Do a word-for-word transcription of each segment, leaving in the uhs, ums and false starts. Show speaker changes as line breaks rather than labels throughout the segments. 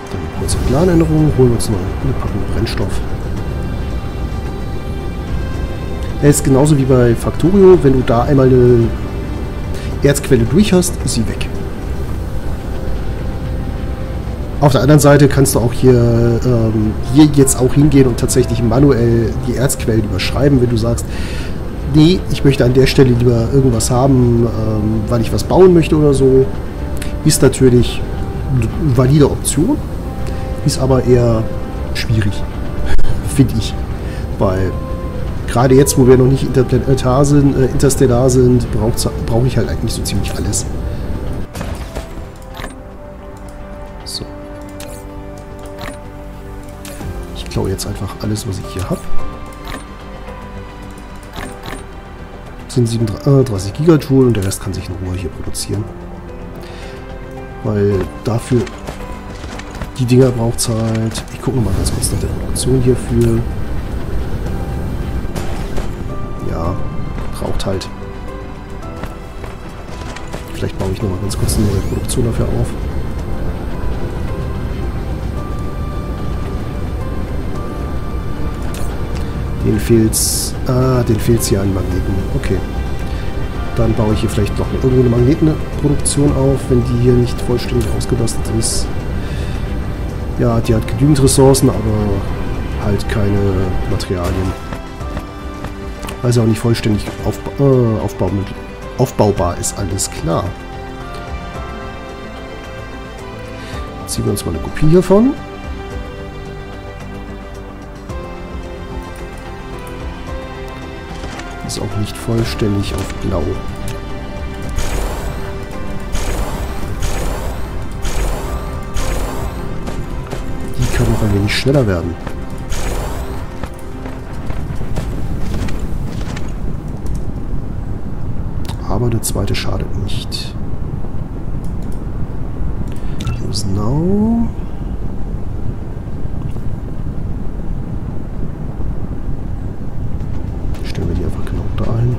Dann kurze Planänderung, holen wir uns noch eine Packung Brennstoff. Er ist genauso wie bei Factorio, wenn du da einmal eine Erzquelle durch hast, ist sie weg. Auf der anderen Seite kannst du auch hier, ähm, hier jetzt auch hingehen und tatsächlich manuell die Erzquellen überschreiben, wenn du sagst, nee, ich möchte an der Stelle lieber irgendwas haben, ähm, weil ich was bauen möchte oder so. Ist natürlich eine valide Option, ist aber eher schwierig, finde ich. Weil gerade jetzt, wo wir noch nicht interplanetar sind, äh, interstellar sind, brauche ich halt eigentlich so ziemlich alles. So. Ich klaue jetzt einfach alles, was ich hier habe. Das sind siebenunddreißig Gigajoule und der Rest kann sich in Ruhe hier produzieren. Weil dafür die Dinger braucht es halt. Ich gucke nochmal ganz kurz nach der Produktion hierfür. Ja, braucht halt. Vielleicht baue ich nochmal ganz kurz eine neue Produktion dafür auf. Den fehlt's. Ah, den fehlt's hier an Magneten. Okay. Dann baue ich hier vielleicht noch irgendwo eine Magnetenproduktion auf, wenn die hier nicht vollständig ausgelastet ist. Ja, die hat genügend Ressourcen, aber halt keine Materialien. Weil sie auch nicht vollständig aufba äh, aufbau aufbaubar ist, alles klar. Jetzt ziehen wir uns mal eine Kopie hiervon. Ist auch nicht vollständig auf Blau. Die kann noch ein wenig schneller werden. Aber der zweite schadet nicht. Use now. Stellen wir die einfach genau da ein.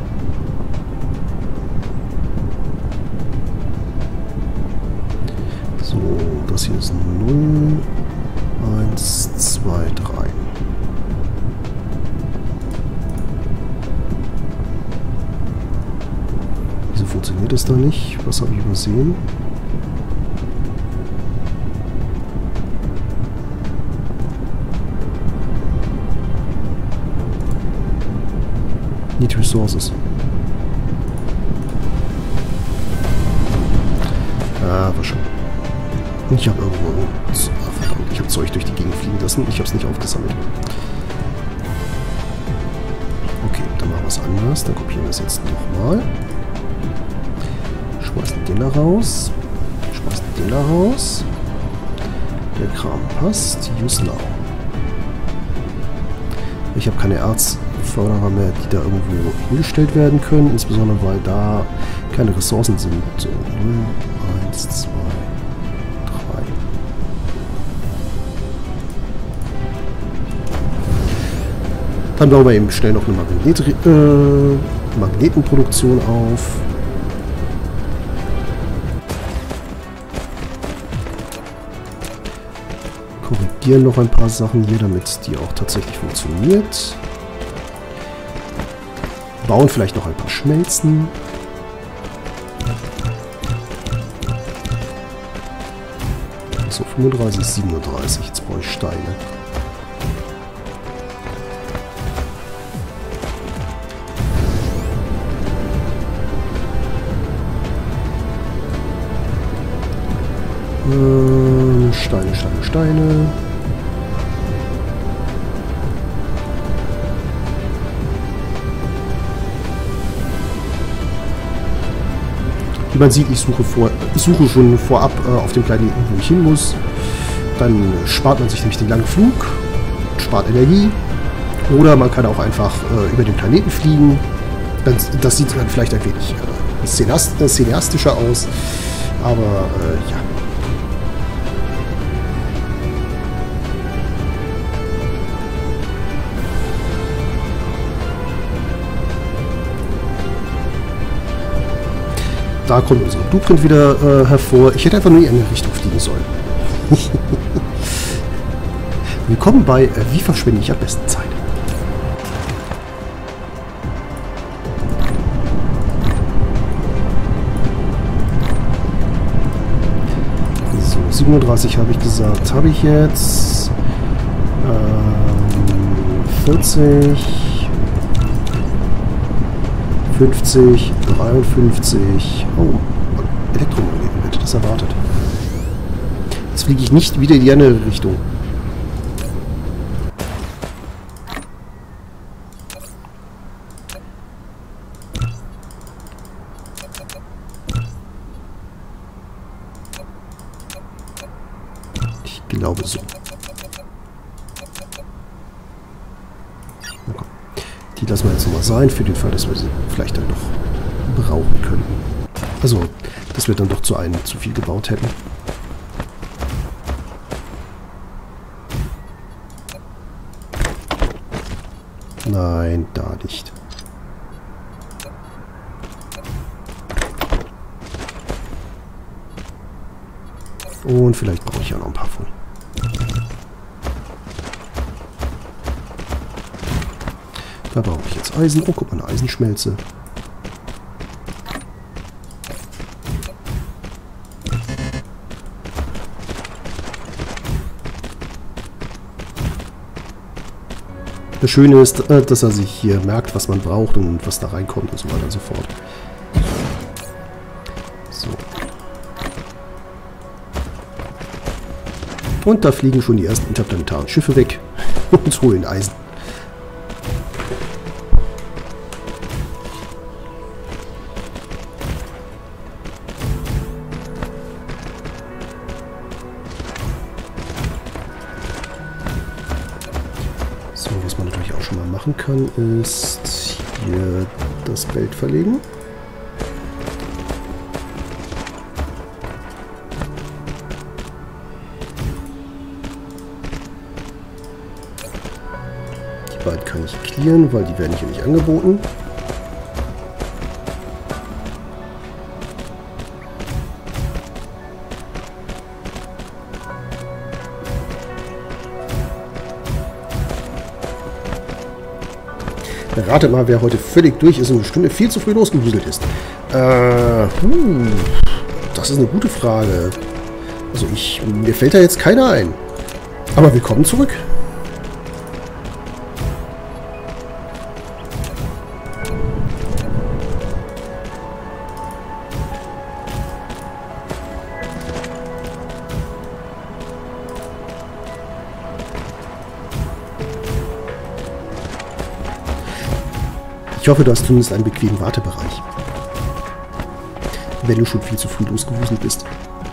So, das hier ist null, eins, zwei, drei. Wieso funktioniert das da nicht? Was habe ich übersehen? Need Resources. Ah, war schon. Ich habe irgendwo... Ah, verdammt, ich habe Zeug durch die Gegend fliegen lassen. Ich habe es nicht aufgesammelt. Okay, dann machen wir es anders. Dann kopieren wir es jetzt nochmal. Schmeißen den da raus. Schmeißen den da raus. Der Kram passt. Use now. Ich habe keine Erzförderer mehr, die da irgendwo hingestellt werden können. Insbesondere, weil da keine Ressourcen sind. So, null, eins, zwei, drei. Dann bauen wir eben schnell noch eine Magnet äh, Magnetenproduktion auf. Korrigieren noch ein paar Sachen hier, damit die auch tatsächlich funktioniert. Bauen vielleicht noch ein paar Schmelzen. So, fünfunddreißig, siebenunddreißig. Jetzt brauche ich Steine. Ähm, Steine, Steine, Steine. Wie man sieht, ich suche, vor, ich suche schon vorab äh, auf dem Planeten, wo ich hin muss. Dann spart man sich nämlich den langen Flug, spart Energie. Oder man kann auch einfach äh, über den Planeten fliegen. Dann, das sieht dann vielleicht ein wenig äh, szenast, äh, cineastischer aus. Aber äh, ja. Da kommt unser Blueprint wieder äh, hervor. Ich hätte einfach nur in eine Richtung fliegen sollen. Willkommen bei äh, Wie verschwende ich am besten Zeit? So, siebenunddreißig habe ich gesagt. Habe ich jetzt ähm, vierzig, fünfzig, dreiundfünfzig. Oh, Elektromagneten, wer hätte das erwartet? Jetzt fliege ich nicht wieder in die andere Richtung. Ich glaube so. Na komm. Die lassen wir jetzt mal sein, für den Fall, dass wir sie vielleicht dann doch brauchen könnten. Also, dass wir dann doch zu einem zu viel gebaut hätten. Nein, da nicht. Und vielleicht brauche ich ja noch ein paar von. Da brauche ich jetzt Eisen. Oh, guck mal, eine Eisenschmelze. Das Schöne ist, dass er sich hier merkt, was man braucht und was da reinkommt und so weiter und so fort. So. Und da fliegen schon die ersten interplanetaren Schiffe weg und holen Eisen. So, was man natürlich auch schon mal machen kann, ist hier das Bild verlegen. Die beiden kann ich clearen, weil die werden hier nicht angeboten. Ratet mal, wer heute völlig durch ist und eine Stunde viel zu früh losgewuselt ist. Äh, hm, das ist eine gute Frage. Also ich, mir fällt da jetzt keiner ein. Aber willkommen zurück. Ich hoffe, du hast zumindest einen bequemen Wartebereich. Wenn du schon viel zu früh losgewuselt bist.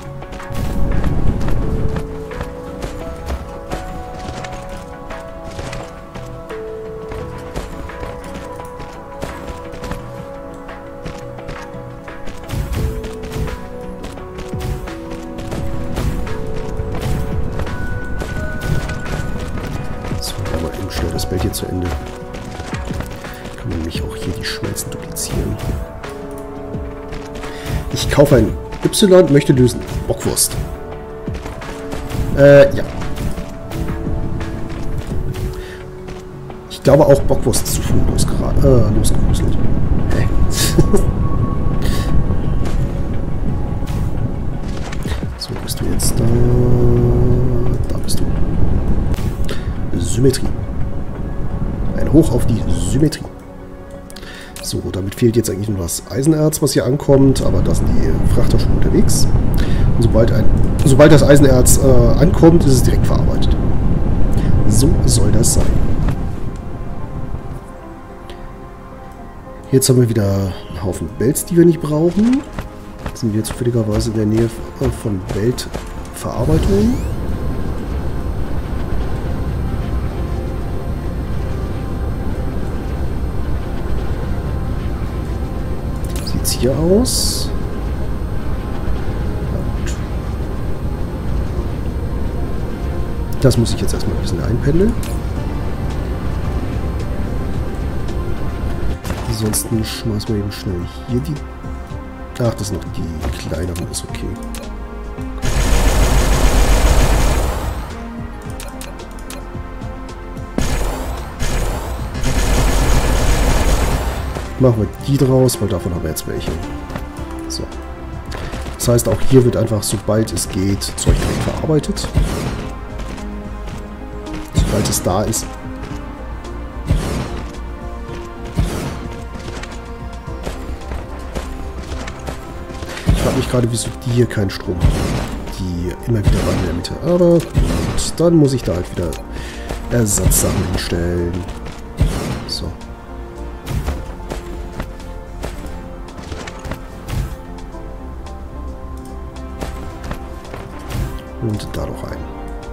So, aber eben schnell das Bild hier zu Ende. Nämlich auch hier die Schmelzen duplizieren. Ich kaufe ein Y, möchte lösen. Bockwurst. Äh, ja. Ich glaube auch Bockwurst zu früh äh, losgewuselt. Hä? So, bist du jetzt da? Da bist du. Symmetrie. Ein Hoch auf die Symmetrie. So, damit fehlt jetzt eigentlich nur das Eisenerz, was hier ankommt, aber da sind die Frachter schon unterwegs. Und sobald, ein, sobald das Eisenerz äh, ankommt, ist es direkt verarbeitet. So soll das sein. Jetzt haben wir wieder einen Haufen Belts, die wir nicht brauchen. Sind wir zufälligerweise in der Nähe von Beltverarbeitung. Hier aus. Und das muss ich jetzt erstmal ein bisschen einpendeln. Ansonsten schmeißen wir eben schnell hier die... Ach, das sind noch die kleineren, ist okay. Machen wir die draus, weil davon haben wir jetzt welche. So. Das heißt, auch hier wird einfach, sobald es geht, Zeug direkt verarbeitet. Sobald es da ist. Ich frage mich gerade, wieso die hier keinen Strom haben. Die immer wieder rein in der Mitte. Aber gut, dann muss ich da halt wieder Ersatzsachen hinstellen. So. Und da noch rein.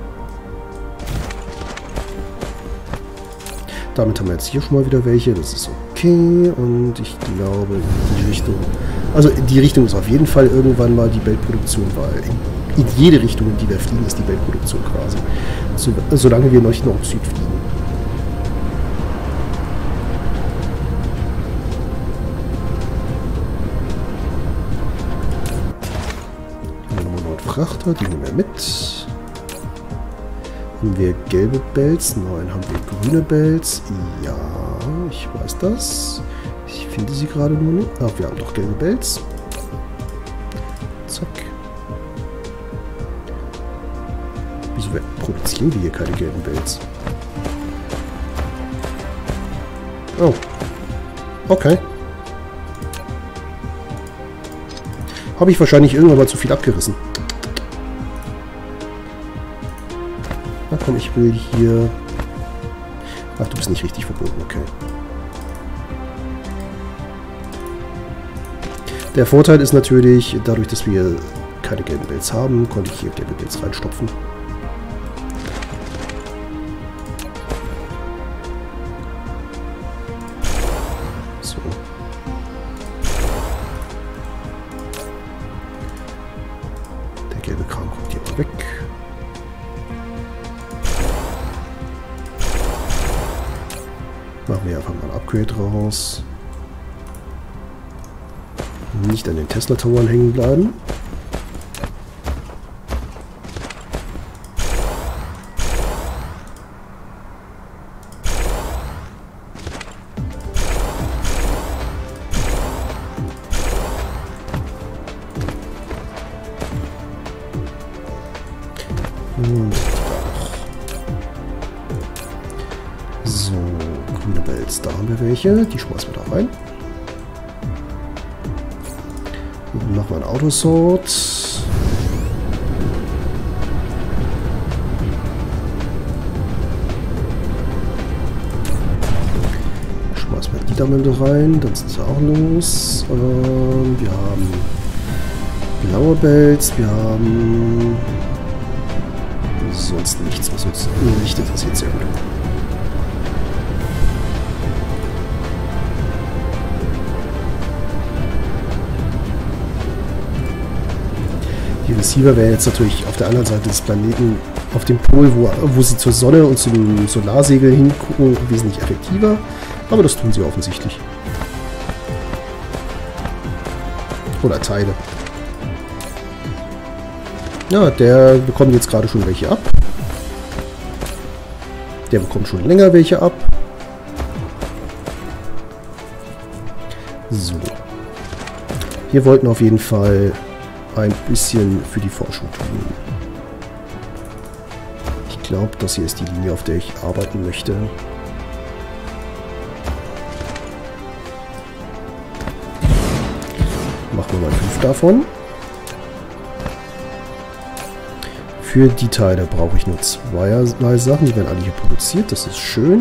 Damit haben wir jetzt hier schon mal wieder welche. Das ist okay. Und ich glaube, in die Richtung... Also in die Richtung ist auf jeden Fall irgendwann mal die Beltproduktion, weil in, in jede Richtung, in die wir fliegen, ist die Beltproduktion quasi. So, solange wir noch nicht Nord-Süd fliegen. Frachter, die nehmen wir mit. Haben wir gelbe Belts? Nein, haben wir grüne Belts? Ja, ich weiß das. Ich finde sie gerade nur nicht. Ach, wir haben doch gelbe Belts. Zack. Wieso produzieren wir hier keine gelben Belts? Oh. Okay. Habe ich wahrscheinlich irgendwann mal zu viel abgerissen. Na komm, ich will hier... Ach, du bist nicht richtig verboten, okay. Der Vorteil ist natürlich, dadurch, dass wir keine gelben Belts haben, konnte ich hier gelbe Belts reinstopfen. So. Der gelbe Kram kommt hier mal weg. Machen wir einfach mal ein Upgrade raus. Nicht an den Tesla-Towern hängen bleiben. Und so, grüne Belts, da haben wir welche. Die schmeißen wir da rein. Und machen wir ein Autosort. Schmeißen wir die da mal rein, dann sind sie auch los. Ähm, wir haben blaue Belts, wir haben sonst nichts, was uns nicht interessiert. Sehr gut. Die Receiver wären jetzt natürlich auf der anderen Seite des Planeten, auf dem Pol, wo, wo sie zur Sonne und zum Solarsegel hingucken, wesentlich effektiver. Aber das tun sie offensichtlich. Oder Teile. Ja, der bekommt jetzt gerade schon welche ab. Der bekommt schon länger welche ab. So. Wir wollten auf jeden Fall ein bisschen für die Forschung tun. Ich glaube, das hier ist die Linie, auf der ich arbeiten möchte. Machen wir mal fünf davon. Für die Teile brauche ich nur zweierlei Sachen. Die werden alle hier produziert. Das ist schön.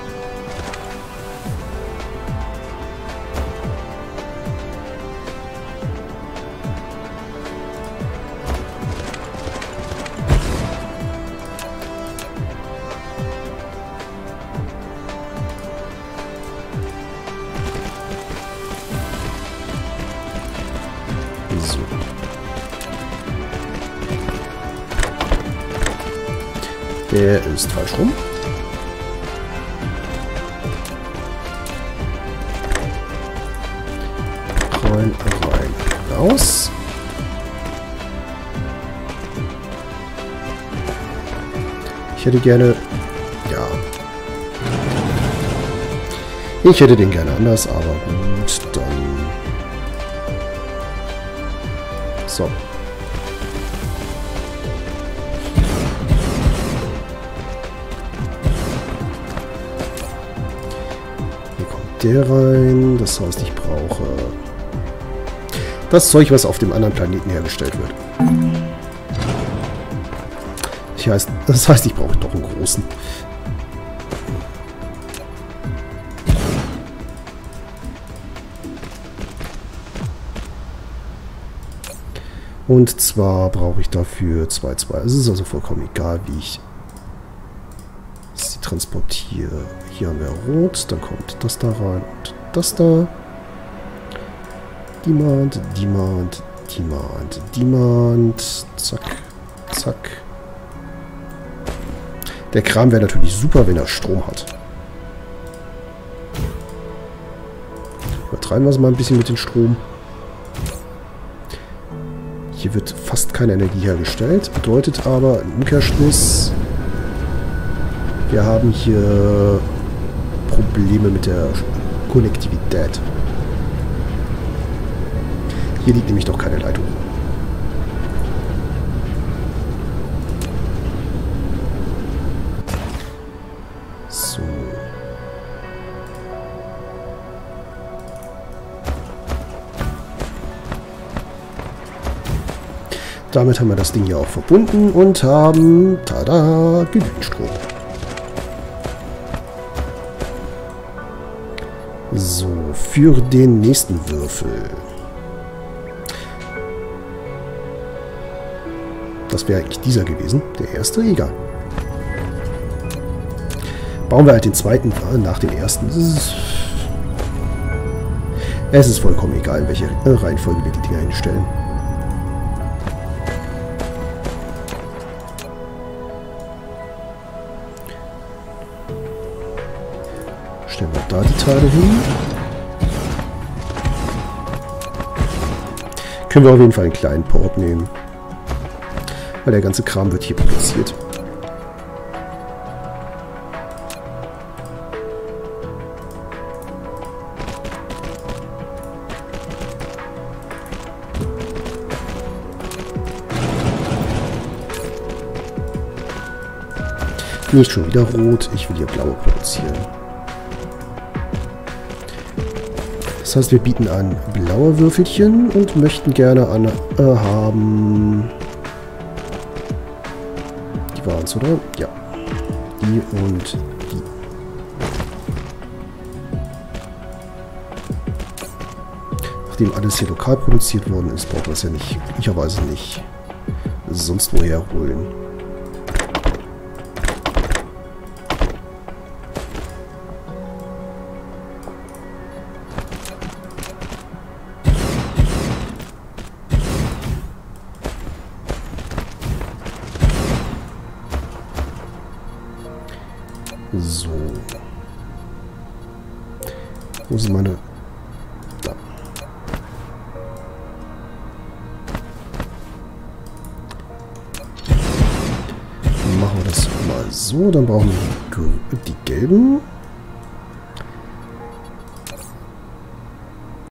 So. Der ist falsch rum. Rein, rein, raus. Ich hätte gerne... Ja. Ich hätte den gerne anders, aber gut, dann... So. Hier kommt der rein. Das heißt, ich brauche das Zeug, was auf dem anderen Planeten hergestellt wird. Ich heißt, das heißt, ich brauche doch einen großen. Und zwar brauche ich dafür zwei, zwei. Es ist also vollkommen egal, wie ich sie transportiere. Hier haben wir Rot, dann kommt das da rein und das da. Demand, Demand, Demand, Demand. Zack, zack. Der Kram wäre natürlich super, wenn er Strom hat. Übertreiben wir es mal ein bisschen mit dem Strom. Hier wird fast keine Energie hergestellt. Bedeutet aber im Umkehrschluss, wir haben hier Probleme mit der Konnektivität. Hier liegt nämlich doch keine Leitung. So. Damit haben wir das Ding hier auch verbunden und haben, tada, genügend Strom. So, für den nächsten Würfel. Das wäre eigentlich dieser gewesen. Der erste, egal. Bauen wir halt den zweiten nach dem ersten. Das ist es ist vollkommen egal, in welche Reihenfolge wir die Dinger hinstellen. Stellen wir da die Teile hin. Können wir auf jeden Fall einen kleinen Port nehmen. Weil der ganze Kram wird hier produziert. Nicht schon wieder rot, ich will hier blaue produzieren. Das heißt, wir bieten an blaue Würfelchen und möchten gerne an äh, haben... Die waren es, oder? Ja. Die und die. Nachdem alles hier lokal produziert worden ist, braucht man es ja nicht, üblicherweise nicht sonst woher holen. So. Wo sind meine... Da. Machen wir das mal so. Dann brauchen wir die gelben.